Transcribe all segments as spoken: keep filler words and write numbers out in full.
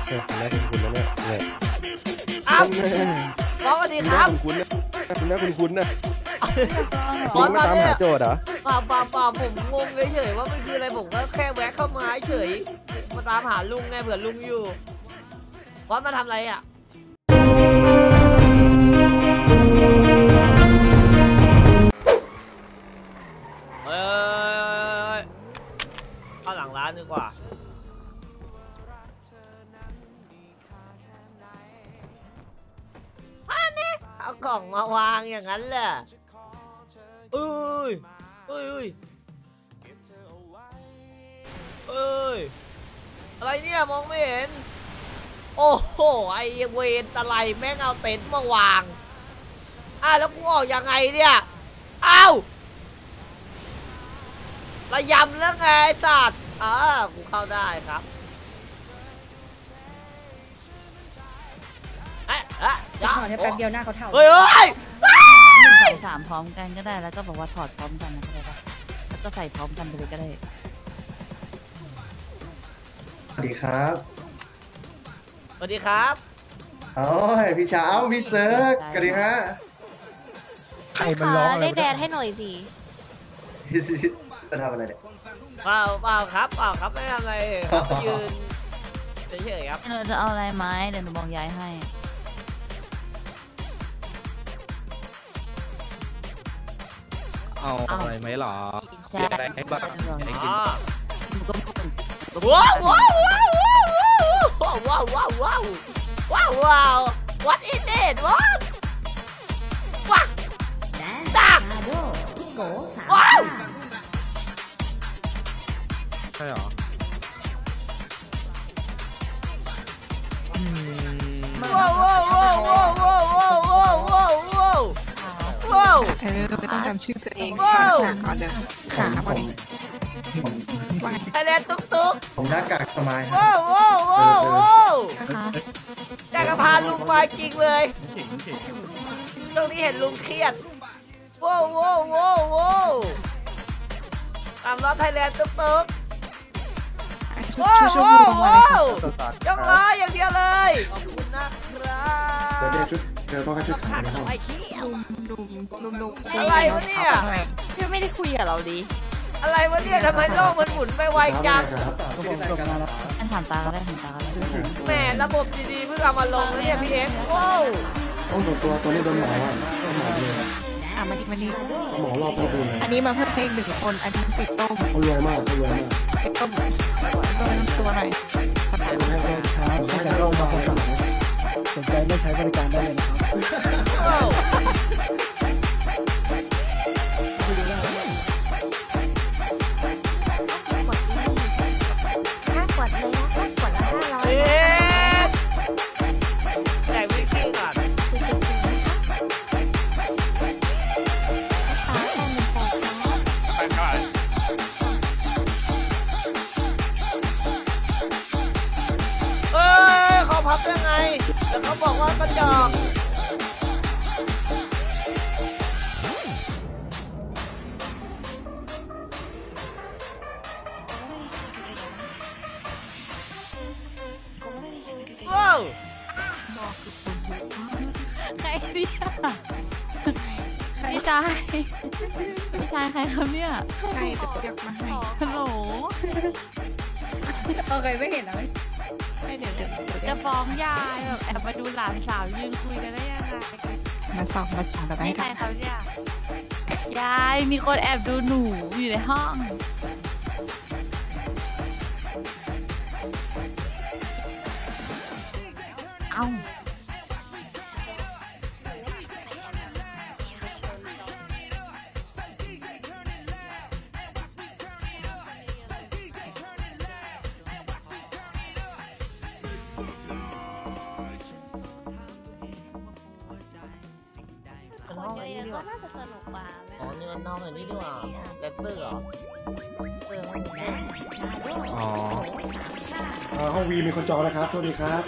เนี่ยคุณแม่คุณคุณนะเนี่ยเนี่ยอ้าวน้องสวัสดีครับคุณนะคุณแม่คุณคุณนะขอคุณมาตอนตามนี้หาโจทย์เหรอเปล่าเปล่าเปล่าผมงงเฉยๆว่ามันคืออะไรผมก็แค่แวะเข้ามาเฉยมาตามหาลุงไงเผื่อลุงอยู่บอสมาทำอะไรอ่ะเอ้ยเข้าหลังร้านดีกว่าเอากล่องมาวางอย่างนั้นแหละเอ้ยเอ้ยเอ้ยเอ้ยอะไรเนี่ยมองไม่เห็นโอ้โหไอเวนตะไลแม่งเอาเต็นท์มาวางอ่ะแล้วกูออกยังไงเนี่ยอ้าวระยำแล้วไงสัตว์อ่ากูเข้าได้ครับเอ๊ะเอ๊ะถอดแป๊บเดียวหน้าเขาเท่าเฮ้ยเฮ้ยหนึ่งสองสามพร้อมกันก็ได้แล้วก็บอกว่าถอดพร้อมกันนะเข้าใจปะแล้วก็ใส่พร้อมกันไปเลยก็ได้สวัสดีครับสวัสดีครับโอ้ยพี่เช้าพี่เซิร์กสวัสดีฮะใครมันร้องอะไรได้แดดให้หน่อยสิจะทำอะไรเนี่ยเปล่าเปล่าครับเปล่าครับไม่ทำอะไรครับไปยืนเฉยๆครับเราจะเอาอะไรไหมเดี๋ยวหนูบอกย้ายให้เอาอะไรไหมหรอใช่อะไรให้บ้างอ๋อหนูก็พูดว้าวว้าวว้าวว้าวว้าวว้าวว้าวว้าว what is it what ว้าวดักว้าวใช่หรอว้าวว้าวว้าวว้าวว้าวว้าวว้าวว้าวว้าวเออไม่ต้องจำชื่อตัวเองว้าวก่อนเดี๋ยวขาบอดีไอแลนตุ๊กตุ๊กผมหน้ากากสมัยครับว้าวว้าวว้าวว้าวนะคะแกก็พาลุงมาจริงเลยช่วงนี้เห็นลุงเครียดว้าวว้าวว้าวว้าวตามรถไทยแลนด์ตุ๊กตุ๊กชุดว้าวชุดว้าวชุดว้าวยกล้ออย่างเดียวเลยขอบคุณนะครัเดี๋ยวบชุดเดี๋ยวต้องให้ชุดขาวนะครับไอ้เขี้ยวดุมดุมดุมอะไรวะเนี่ยพี่ไม่ได้คุยกับเราดิอะไรวะเนี่ยทำไมโลกมันหมุนไปไวจังครับชื่ออะไรกันล่ะอันถามตาก็ได้ถามตาก็ได้แหมระบบดีๆเพิ่งเอามาลงเนี่ยพี่เอ็กซ์ว้าวต้องตัวตัวตัวนี้โดนหมออ่ะหมอเลยอ่ะมาดิมาดิหมอรอบตัวดูอันนี้มาเพิ่มเพลงหนึ่งคนอันนี้ติดต้มเขารวยมากเขารวยมากติดต้มตัวตัวหน่อยขนาดครับใช้แต่โรงพยาบาลสนใจไม่ใช้บริการได้เลยนะครับว้าวเอ๊ะแจกวิกกี้ก่อนเอ้ยเขาพับยังไงแต่เขาบอกว่ากระจอกว้าวใครเนี่ยพี่ชายพี่ชายใครครับเนี่ยใช่จะเรียกมาให้ฮัลโหลโอเคไม่เห็นแล้วให้เดี๋ยวเดี๋ยวเดี๋ยวจะฟ้องยายแบบแอบมาดูหลานสาวยืนคุยกันได้ยังไงมาส่องมาส่องแบบนี่นี้ใครเขาเนี่ยยายมีคนแอบดูหนูอยู่ในห้องเอ้าคนเยอะๆก็น่าจะสนุกกว่าไหมอ๋อนี่มันนอกแบบนี้ดีกว่าแรปเปอร์เหรอเออมันเป็นอ๋อห้องวีมีคนจองนะครับสวัสดีครับ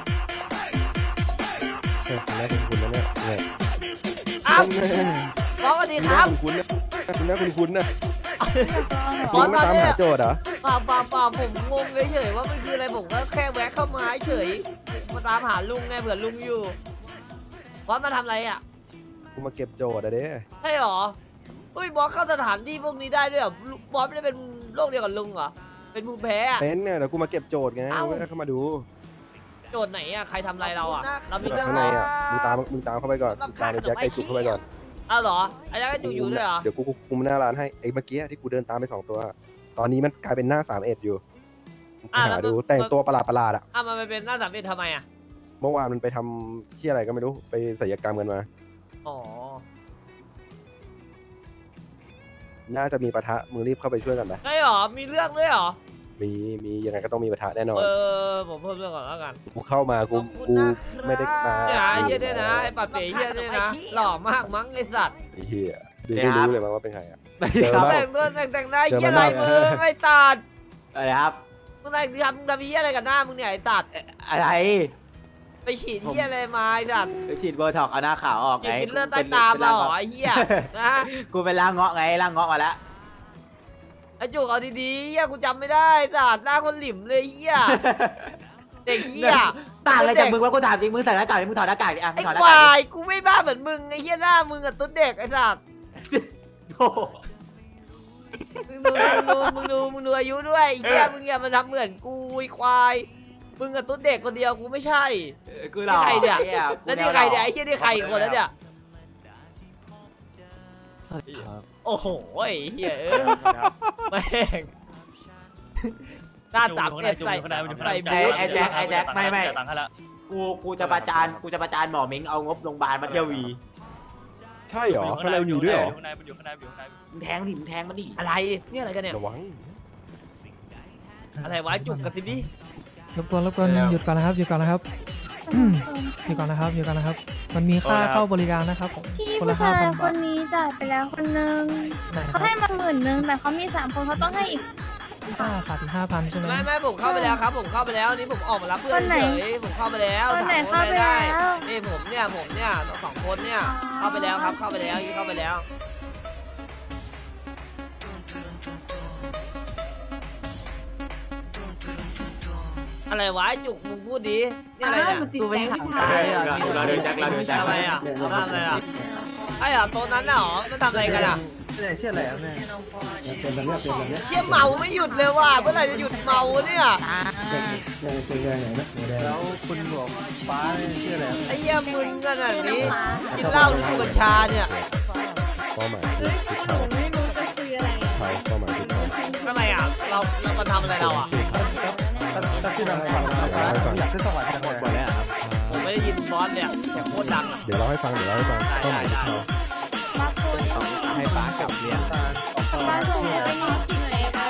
เนี่ยคุณแม่คุณคุณนะเนี่ยเนี่ยอ้าวบออสวัสดีครับคุณนะคุณนะคุณคุณนะบอสไม่ตอนตามนี้หาโจทย์เหรอเปล่าเปล่าเปล่าผมงงเฉยๆว่ามันคืออะไรผมก็แค่แวะเข้ามาเฉยมาตามหาลุงไงเผื่อลุงอยู่บอสมาทำอะไรอ่ะกูมาเก็บโจทย์อะเด้ใช่หรออุ้ยบอสเข้าสถานที่พวกนี้ได้ด้วยเหรอบอสไม่ได้เป็นโรคเดียวกับลุงเหรอเป็นภูมิแพ้อะเป็นเนี่ยเดี๋ยวกูมาเก็บโจทย์ไงเอ้าไม่ได้เข้ามาดูโจทย์ไหนอ่ะใครทำอะไรเราอ่ะเรามีเรื่องข้างในอ่ะมึงตามมึงตามเข้าไปก่อนมึงตามไอ้แจ็คไอ้จุกเข้าไปก่อนอ้าวเหรอไอ้ยักษ์ก็อยู่อยู่ด้วยเหรอเดี๋ยวกูคุมหน้าร้านให้ไอ้เมื่อกี้ที่กูเดินตามไปสองตัว ตอนนี้มันกลายเป็นหน้าสามเอ็ดอยู่หาดูแต่งตัวประหลาดประหลาดๆอ่ะอ้าวมันไปเป็นหน้าสามเอ็ดทำไมอ่ะเมื่อวานมันไปทำที่อะไรก็ไม่รู้ไปศัลยกรรมกันมาอ๋อน่าจะมีปะทะมึงรีบเข้าไปช่วยกันไปใช่หรอมีเรื่องด้วยหรอมีมียังไงก็ต้องมีปะทะแน่นอนเออผมเพิ่มเรื่องก่อนแล้วกันกูเข้ามากูกูไม่ได้มาเนี่ยไอ้เหี้ยเนี่ยนะไอ้ปัดเป๋เหี้ยเนี่ยนะหล่อมากมั้งไอ้สัตว์ไอ้เหี้ยดูไม่รู้เลยมั้งว่าเป็นใครอ่ะเจอแต่มั้งตัวแต่งแต่งหน้าเหี้ยอะไรมึงไอ้สัตว์อะไรครับมึงแต่งทำทำเหี้ยอะไรกับหน้ามึงเนี่ยไอ้สัตว์อะไรไปฉีดเหี้ยอะไรมาไอ้สัตว์ไปฉีดโบท็อกซ์เอาหน้าขาวออกฉีดไงฟิลเลอร์ใต้ตามาเหรอไอ้เหี้ยนะกูเป็นล่างเงาะไงล่างเงาะมาแล้วไอ้จุกเอาดีๆเหี้ยกูจำไม่ได้ไอ้สัตว์หน้าคนหลิมเลยเหี้ยเด็กเหี้ยต่างอะไรจากมึงว่ากูถามจริงมึงใส่หน้ากากดิมึงถอดหน้ากากดิอ่ะมึไอ้งถอดหคน้ากากวาดิยกูไม่บ้าเหมือนมึงไอ้เหี้ยหน้ามึงอะตุ๊ดเด็กไอ้สัตว์โอ้โหมึงดูมึงดูมึงดูมึงดูอายุด้วยไอ้เหี้ยมึงอย่ามาทำเหมือนกูไอ้ควายมึงอะตุ๊ดเด็กคนเดียวกูไม่ใช่กูหล่อนี่ใครเนี่ยไอ้หี้แล้วนี่ใครเนี่ยไอ้เหี้ยนี่ใครอีกคนแล้วเนี่ยสวัสดีครับโอ้โหไอ้เหี้ยเออแม่งหน้าตับเอฟใส่ใส่ไอ้บูทไอ้แจ็คไอ้แจ็คไม่ไม่กูกูจะประจานกูจะประจานหมอเม้งเอางบโรงพยาบาลมาเที่ยววีใช่เหรอข้างในมีด้วยเหรอมึงแทงดิมึงแทงมันดิอะไรเนี่ยอะไรกันเนี่ยระวังอะไรวะจุกกันสิดิรบกวนรบกวนหยุดก่อนนะครับหยุดก่อนนะครับอืมหยุดก่อนนะครับหยุดก่อนนะครับ มันมีค่าเข้าบริการนะครับผมพี่คนผู้ละห้าชายพันคบาทนนี้จ่ายไปแล้วคนนึงไหนคเขารับให้มาหมื่นนึงแต่เขามีสามคนเขาต้องให้อีกค่าขาดอีกห้าพันใช่ไหมไม่ไม่ผมเข้าไปแล้วครับ ผมเข้าไปแล้วนี่ผมออกมารับเพื่อคน นไหนเฉยผมเข้าไปแล้วคนไหนถามเข้าว่าไปได้แล้วนี่ผมเนี่ยผมเนี่ยสองคนเนี่ยอ๋อเข้าไปแล้วครับเข้าไปแล้วยี่เข้าไปแล้ว อะไรวะไอ้จุกมึงพูดดีนี่อะไรเนี่ยกูเป็นผู้ชายเหรอเราเดินแจ็คเราเดินแจ็คทำไมอ่ะเขาทำอะไรอ่ะไอ้เหรอโต๊ะนั้นน่ะเหรอมันทำอะไรกันอ่ะชื่ออะไรครับแม่เป็นแบบนี้เป็นแบบนี้เชี่ยเมาไม่หยุดเลยว่ะเมื่อไหร่จะหยุดเมาเนี่ยเป็นยังไงนะแล้วคุณหลวงฟ้าชื่ออะไรไอ้เหี้ยมึนกันอ่ะนี้กินเหล้าหรือสูบกัญชาเนี่ยเป้าหมายคือทิศทางไม่รู้จะคุยอะไรเขาเป้าหมายทิศทางทำไมอ่ะเราเรามาทำอะไรเราอ่ะถ้าชื่อทางฝั่งอยากขึ้นสวรรค์จังหมดแล้วครับผมไม่ได้ยินบอสเนี่ยเสียงโคตรดังอ่ะเดี๋ยวเราให้ฟังเดี๋ยวเราให้ฟังเป้าหมายทิศทางมาคุยให้ฟ้ากลับเรียนมาส่งอะไรมากินไหนคะ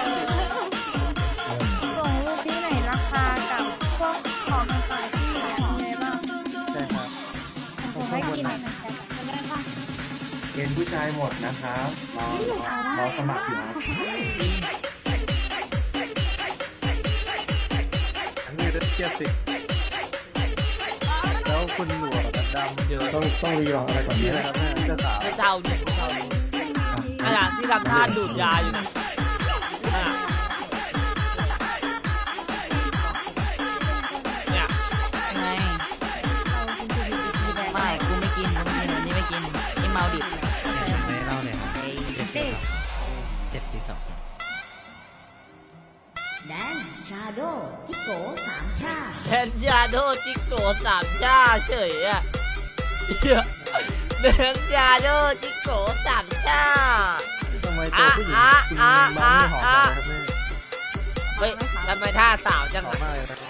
ส่งรูปที่ไหนราคากับพวกของต่างๆที่มีอะไรบ้างใช่ครับผมให้กินในนั้นจะได้ป่ะเป็นผู้ชายหมดนะครับรอรอสมัครอยู่ครับอันนี้ได้เจ็ดสิบแล้วคุณหลวงดำเยอะต้องต้องรีรออะไรก่อนนี้นะครับแม่เจ้าสาวไม่เท่าดิไม่เท่าดิขนาดที่ทำท่าดูดยาอยู่นะอ่ะเนี่ยไงไม่กูไม่กินกูไม่กินวันนี้ไม่กินนี่เมาดิบไม่เล่าเลยครับเจ็ดสิบเจ็ดสิบสองแดนชาโดจิโกสามชาแทนชาโดจิโกสามชาเฉยอ่ะเหี้ยแทนชาโดจิโกสามชาทำไมตัวผู้หญิงคุณบ้านไม่หอมกันนะครับแม่เฮ้ยทำไมท่าสาวจังหอมอ่ะมากเลยครับ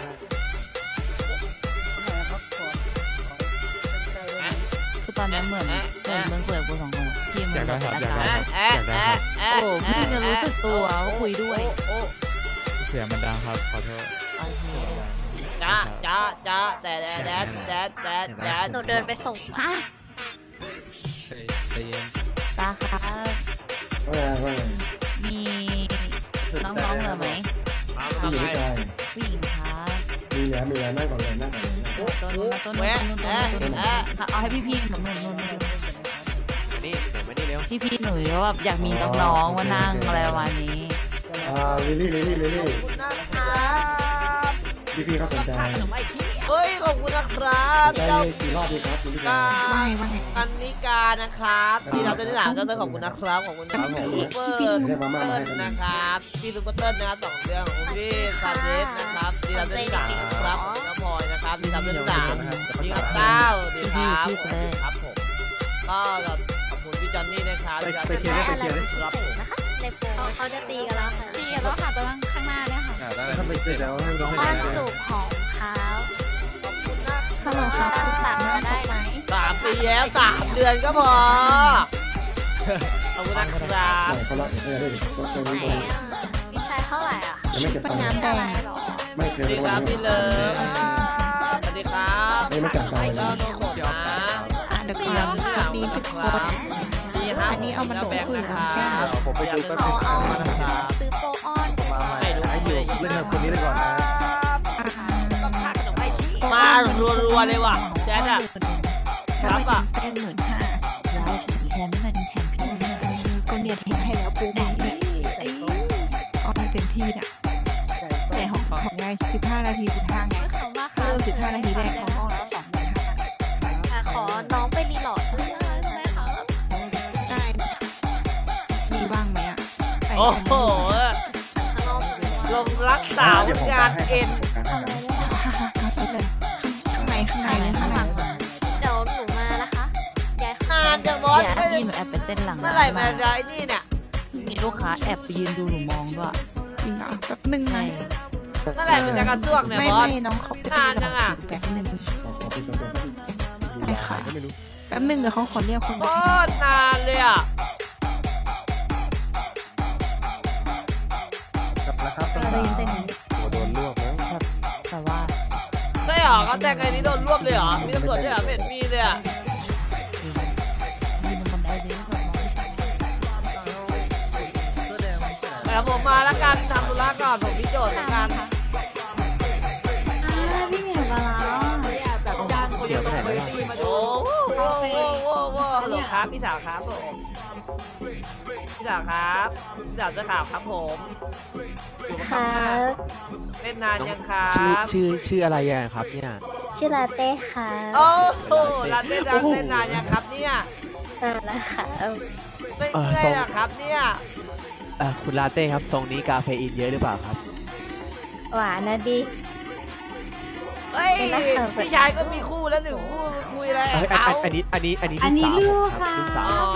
แม่คือตอนนี้เหมือนเหมือนมึงคุยกับกูสองคนที่มึงแบบอาการแอะแอะแอะโอ้พี่จะรู้สึกตัวว่าคุยด้วยโอ้เสียงมันดังครับขอโทษจ้าจ้าจ้าแต่แดดแดดแดดแดดแดดหนูเดินไปส่งอ่ะใจเย็นตาครับว่าไงว่าไงมีน้องๆเหรอไหมทำไมผู้หญิงครับมีแล้วมีแล้วนั่งก่อนเลยนั่งก่อนเลยโอ้ต้นโหต้นแหวะต้นต้นแอะต้นแอะเอาให้พี่ๆหนุ่มๆนี่เดี๋ยวมานี่เร็วพี่พี่หนูว่าแบบอยากมีน้องๆมานั่งอะไรประมาณนี้อ่าลิลลี่ลิลลี่ลิลลี่ขอบคุณนะครับพี่พี่เขาสนใจเฮ้ยขอบคุณนะครับได้เจ้ากี่รอบดีครับลิลลี่กาว่าไงว่าไงอันนิกานะครับที่เราจะได้หลังก็ต้องขอบคุณนะครับขอบคุณครับพี่เปิ้ลเรียกมาม่าเติ้มาลให้กันนะครับพี่ซุปเปอร์เติ้ลนะครับสองเรื่องของพี่ซานเดสนะครับที่เราจะได้หลังนะครับน้องพลอยนะครับที่ทำเรื่องสามพี่กับเก้าดีครับครับผมก็ขอบคุณพี่จอนนี่นะครับที่เราจะได้ครับผมในโฟนเขาจะตีกันแล้วค่ะตีกันแล้วค่ะตรงข้างหน้าเนี่ยค่ะถ้าไปเสร็จแล้วให้น้องให้อ้อนได้จูบของเขาขอบคุณนะฮัลโหลครับคุณสามมาได้ไหมสามปีแล้วสามเดือนก็พอขอบคุณนะครับเขาละเออได้ตัวตัวไหนนี้อ่ะพี่ชายเท่าไหร่อ่ะยังไม่เก็บตังค์น้ำแดงหรอไม่เคสยวัสดีครับพี่เลิฟสวัสดีครับไม่ไม่จ่ายตังค์ก็เลยโน้ตนะอ่ะเดี๋ยวก่อนมีทุกคนดีครับอันนี้เอามาโดดคุยกับแก้มผมไปดูแป๊บนึงเอาซื้อโปรออนมาใหม่ให้อยู่เล่นกับคนนี้เลยก่อนนะมารัวๆเลยว่ะแจ๊ดอะครับอ่ะเต้นหมื่นห้าแล้วแถมเงินแถมพี่ก็เนี่ยเทให้แล้วปูได้เนี่ยเอาเต็มที่น่ะแต่ของของยายสิบห้านาทีสิบห้าไงเขามาค่ะเริ่มสิบห้านาทีแรกของห้องแล้วสองหมื่นห้าขอน้องไปรีโหลดซื้อเลยไหมคะได้มีบ้างไหมอ่ะโอ้โหน้องลงรักสาวงานเอ็นข้างในข้างในเลยข้างในเดี๋ยวหนูมานะคะยายนานจังบอสอย่าไม่พี่หนูแอบไปเต้นหลังเมื่อไหร่มาจะไอ้นี่เนี่ยมีลูกค้าแอบไปยืนดูหนูมองด้วยจริงเหรอแป๊บนึงใช่นะเมื่อไหร่มันจะกระซวกเนี่ยไม่บอสไม่น้องเขาไปนานจังอะแป๊บนึงขอเป็นส่วนตัวใช่ค่ะไม่รู้แป๊บนึงเดี๋ยวเขาขอเรียกคนโคตรนานเลยอ่ะกลับแล้วครับสได้าวยินเต้นนี้หัวโดนลวกนะแบบแต่ว่าใช่เหรอเขาแต่งไงนี้โดนรวบเลยเหรอ มีตำรวจด้วยเหรอไม่เห็นมีเลยอ่ะยืนบนบันไดเลยแบบแต่ผมมาแล้วกันทำธุระก่อนผมมีโจทย์เหมือนกันพี่เหมียวมาแล้วเดี๋ยวไปไหนแล้วล่ะโอ้โหโอ้โหโอ้โหฮัลโหลครับพี่สาวครับผมพี่สาวครับพี่สาวเจ้าข่าวครับผมอยู่มาครับเล่นนานยังครัชื่อบ ชื่อชื่ออะไรอ่ะครับเนี่ยชื่อลาเต้ค่ะโอ้โหร้านเล่นร้านเล่นนานยังครับเนี่ยมาแล้วค่ะไม่เมื่อยเหรอครับเนี่ยเอ่อคุณลาเต้ครับทรงนี้กาเฟอีนเยอะหรือเปล่าครับหวานนะดิเฮ้ยพี่ชายก็มีคู่แล้วหนึ่งคู่คุยอะไรเอ้ยอันเขาอันอันนี้อันนี้อันนี้ลูกสาวผมครับลูกสาวอ๋อ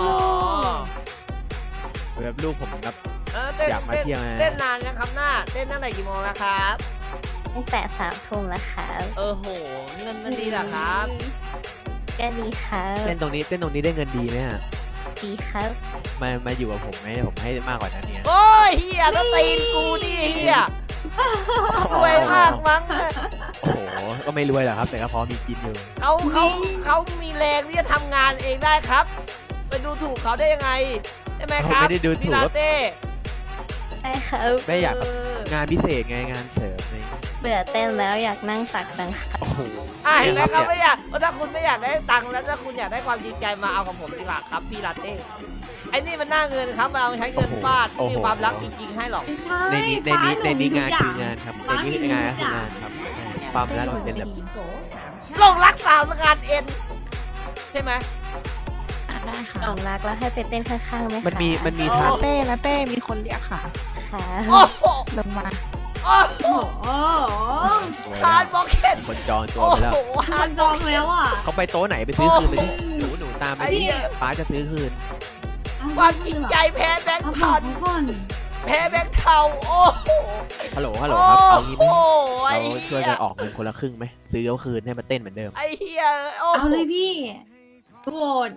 แบบลูกผมครับเออเต้นอยากมาเที่ยวนะเต้นนานยังครับหน้าเต้นตั้งแต่กี่โมงแล้วครับตั้งแต่สามทุ่มแล้วค่ะเออโหเงินมันดีเหรอครับก็ดีค่ะเต้นตรงนี้เต้นตรงนี้ได้เงินดีไหมฮะดีครับมามาอยู่กับผมไหมผมให้มากกว่านั้นเนี่ยโอ้ยเฮียก็ตีนกูนี่เฮียรวยมากมั้งโอ้โหก็ไม่รวยหรอกครับ แต่ก็พอมีกินอยู่เขาเขาเขามีแรงที่จะทำงานเองได้ครับ ไปดูถูกเขาได้ยังไงใช่ไหมครับไม่ได้ดูถูพี่กลาเต้ใช่ครับไม่อยากเอองานพิเศษไงงานเสริมไงเบื่อเต้นแล้วอยากนั่งตักตังค่ะโอ้โหอ่ะเห็นไหมนี่ยเขานี่ยไม่อยากถ้าคุณไม่อยากได้ตังค์แล้วถ้าคุณอยากได้ความจริงใจมาเอากับผมดีกว่าครับพี่ลาเต้ไอ้นี่มันหน้าเงินครับมาเอาใช้เงินฟาดไม่มีความรักจริงๆให้หรอกในนี้ในนี้ในนี้งานคืองานครับในนี้งานคืองานครับความรักมันเป็นแบบหลงรักสาวงานเอ็นใช่ไหมได้ค่ะหลงรักแล้วให้ไปเต้นข้างๆไหมคะมันมีมันมีโอ้ทางลาเต้ลาเต้มีคนเรียกค่ะค่ะโอ้โหลงมาโอ้โหฮาร์ดบ็อกเก็ตคนจองตัวโอ้ไปแล้วโหฮาร์ดบ็อกเก็ตเขาไปโต๊ะไหนไปซื้อคืนไปที่หนูหนูตามไปไอ้ที่เหี้ยป้าจะซื้อคืนความจริงใจแพ้แบงค์พันแพ้แบงค์เทาโอ้โหฮัลโหลฮัลโหลครับเอางี้ไหมโอ้โหไอ้เราช่วยเหี้กันออกเงินคนละครึ่งไหมซื้อเอาคืนให้มันเต้นเหมือนเดิมไอ้เหี้ยโอ้โหเอาเลยพี่โหวต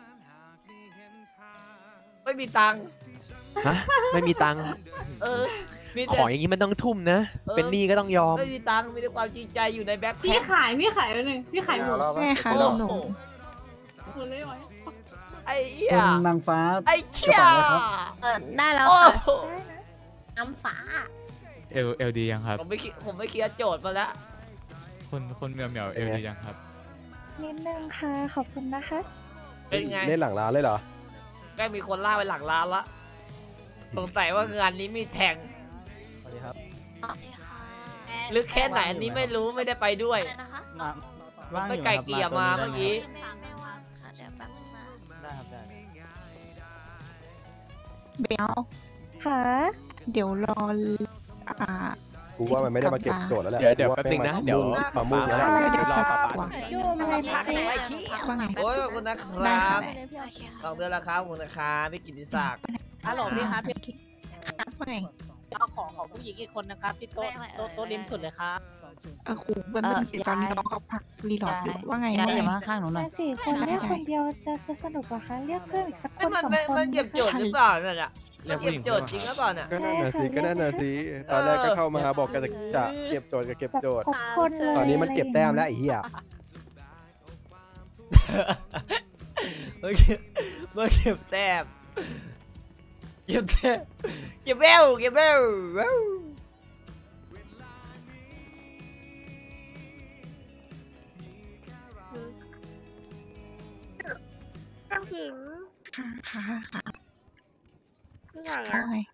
ไม่มีตังค์ฮะไม่มีตังค์เออมีขแต่องอย่างนี้มันต้องทุ่มนะเออเป็นหนี้ก็ต้องยอมไม่มีตังค์มีแต่ความจริงใจอยู่ในแบ็คพี่แพ็คขายพี่ขายไปหนึ่งพี่ขายหมดแม่ค่ะโอ้ลงหนูโหหมดเลยเหรอไอ้เหี้ยนางฟ้าไอ้เชี่ยเออได้แล้วโอ้ค่ะโหน้ำฟ้าเอลเอลดียังครับผมไม่คิดผมไม่เคลียร์โจทย์มาแล้วคนคนเหมียวเหมียวเอลดียังครับนิดนึงค่ะ ขอบคุณนะคะเป็นไงเล่นหลังร้านเลยเหรอใกล้มีคนล่าไปหลังร้านละสงสัยว่างานนี้มีแทงสวัสดีครับลึกแค่ไหนอันนี้ไม่รู้ไม่ได้ไปด้วยมาไปไก่เกลี่ยมาเมื่อกี้ได้ครับได้เบลค่ะเดี๋ยวรออ่ากูว่ามันไม่ได้มาเก็บโจทย์แล้วแหละเดี๋ยวเดี๋ยวแป๊บนึงนะเดี๋ยวมามุ่งแล้วอะไรแหละเดี๋ยวรอป้าว่ายุ่งอะไรนะเจ๊ว่าไงโอ้ยขอบคุณนะคได้รัค่ะบสองเดือนแล้วครับขอบคุณนะครับพี่กิติศักดิ์ฮัลโหลพี่ครับพี่ครับว่าไงเอาของของผู้หญิงอีกคนนะครับที่โต๊ะโต๊ะโต๊ะริมสุดเลยครับเออครูเบิ้ลเบิ้ลตอนนี้น้องเขาพักรีโหลดอยู่ว่าไงยายว่าอไงย่ามาข้างหนูหน่อยมาสี่คนเรียกคนเดียวจะจะสนุกเหรอคะ เรียกเพิ่มอีกสักคเอ้ยนมันสองมันคนมันเก็บโจทย์หรือเปล่าเนี่ยมันเก็บโจทย์จริงหรือเปล่าเนี่ยก็นั่นน่ะสิก็นั่นน่ะสิตอนแรกก็เข้ามาบอกกันจะจะเก็บโจทย์กับเก็บแบบโจทย์หกคนเลยตอนนี้มันเก็บแต้มแล้วไอ้เหี้ยเมื่อกี้เมื่อเก็บแต้มเก็บแต้มเก็บเบลเก็บเบลค่ะค่ะค่ะว่าไง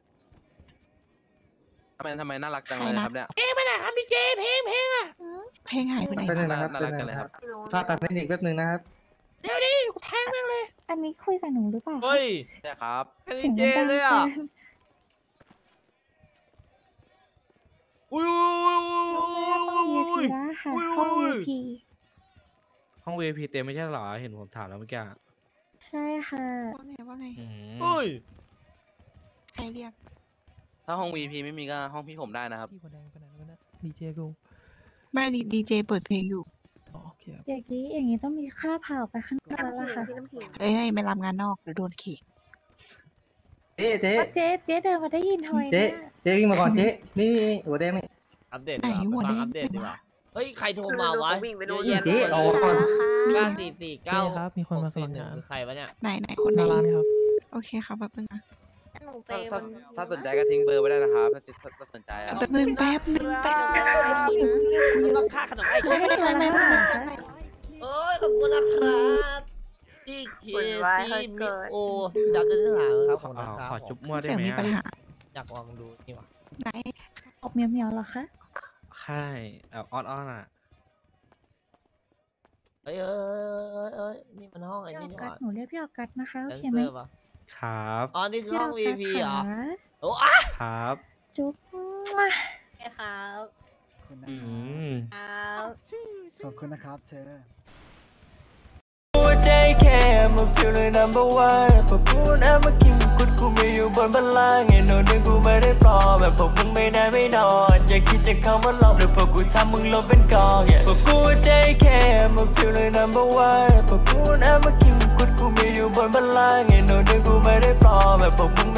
ทำไมทำไมน่ารักจังเลยครับเนี่ยเพลงไปไหนครับพี่เจเพลงเพลงอะเพลงหายไปไหนไปเลยคะนะครับน่ารักจังเลยครับถ้าตัดเทคนิคแป๊บนึงนะครับเดี๋ยวดิกูแทงแม่งเลยอันนี้คุยกับหนูหรือเปล่าเฮ้ยใช่ครับเพลงเสียงเจมันดังเลยเกิอ่ะนอุ้ยต้อง วี ไอ พี แล้วค่ะห้อง วี ไอ พีห้อง วี ไอ พี เต็มไม่ใช่เหรอ เห็นผมถามแล้วเมื่อกี้ใช่ค่ะว่าไงว่าไงอืมเฮ้ยใครเรียกถ้าห้อง วี พี ไม่มีก็ห้องพี่ผมได้นะครับพี่คนแดงไปไหนแล้วนะดีเจกูไม่ดีดีเจเปิดเพลงอยู่อ๋อโอเคครับอย่างนี้อย่างนี้ต้องมีค่าเผาไปข้างนอกแล้วล่ะค่ะเอ้ยไม่รับงานนอกหรือโดนขีดเจ๊เจ๊ว่าเจ๊เจ๊เดินมาได้ยินทำไมเจ๊เนี่ยเจ๊วิ่งมาก่อนเจ๊นี่นี่นี่หัวแดงนี่อัปเดตดีกว่าฟังอัปเดตดีกว่าเฮ้ยใครโทรมาวะเยอะแยะเจ๊ออกก่อนเก้าสี่สี่เก้าเจ๊ครับมีคนมาสมัครงานคือใครวะเนี่ยไหนไหนคนหไหนน้าร้านครับโอเคครับแป๊บนึงนะหนูไปถ้าถ้าสนใจก็ทิ้งเบอร์ไว้ได้นะครับ ถ้าถ้าสนใจอ่ะแป๊บนึงแป๊บนึงแป๊บนึงต้องค่าขนมไอ้ไม่เป็นไรไม่เป็นไรค่ะโอ้ยขอบคุณนะครับที่เคซีมิโออยากจะถามครับขอบคุณอ่านะครับขอจุ๊บมั่วได้เสียงไหมมีปัญอะหาอยากลองดูนี่ว่ะไหนออกเมียวเมียวๆเหรอคะใช่แบบอ้อนๆอ่ะเอ้ยเอ้ยเอ้ยนี่มันห้องไอ้พี่อนี่อนี่หกัสว่าหนูเรียกพี่ออกัสนะคะโอแดนเคเซไหมอร์ป่ะครับอ๋อนี่คือห้องพี่วีออกัสพีเหรอค่ะโอ้อะครับจุ๊บมาครับอืมครับขอบคุณนะครับเธอหัวใจแค่มา feel เลย number one พอพูดนะมากินกุดกูมีอยู่บนบัลลังก์ไอ้โน่นนี่กูไม่ได้ปลอมแบบพวกมึงไม่ได้ไม่นอนอย่าคิดจะเข้ามาหลอกหรือพวกกูทำมึงลงเป็นกองพวกกูหัวใจแค่มา feel เลย number one พอพูดนะมากินกุดกูมีอยู่บนบัลลังก์ไอ้โน่นนี่กูไม่ได้ปลอมแบบพวกมึง